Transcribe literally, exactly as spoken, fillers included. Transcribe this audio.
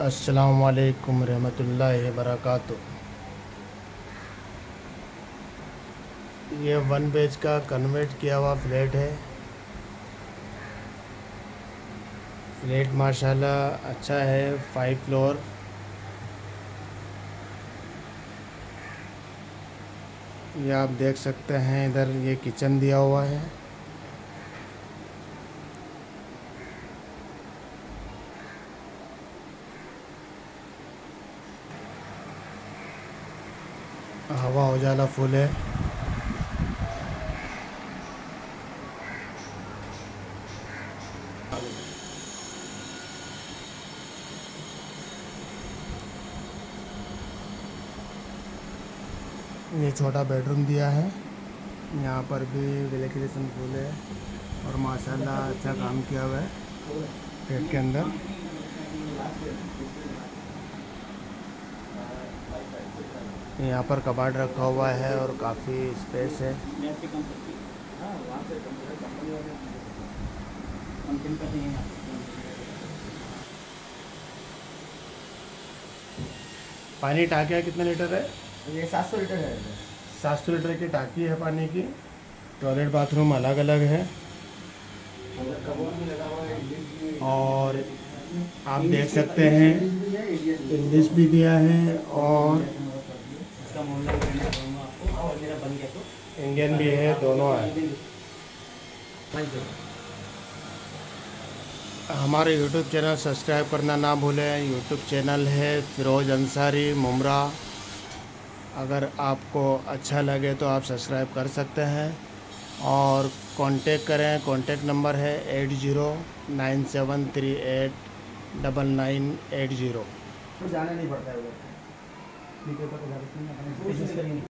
अस्सलाम वालेकुम रहमतुल्लाहि वबरकातुह। ये वन बेच का कन्वर्ट किया हुआ फ्लैट है। फ्लैट माशाल्लाह अच्छा है, फाइव फ्लोर। ये आप देख सकते हैं, इधर ये किचन दिया हुआ है। हवा उजाला फुल है। ये छोटा बेडरूम दिया है। यहाँ पर भी वेंटिलेशन फुल है और माशाल्लाह अच्छा काम किया हुआ है फ्लैट के अंदर। यहाँ पर कबाड़ रखा हुआ है और काफ़ी स्पेस है। पानी टाकिया कितने लीटर है? ये सात सौ लीटर है। सात सौ लीटर की टाकी है पानी की। टॉयलेट बाथरूम अलग अलग है और आप देख सकते हैं इंग्लिश भी दिया है और इंडियन भी है, दोनों है। हमारे यूट्यूब चैनल सब्सक्राइब करना ना भूलें। यूट्यूब चैनल है फ़िरोज़ अंसारी मुमरा। अगर आपको अच्छा लगे तो आप सब्सक्राइब कर सकते हैं और कांटेक्ट करें। कांटेक्ट नंबर है eight zero nine seven three eight double nine eight zero. जाना नहीं पड़ता है उधर। ठीक है, तो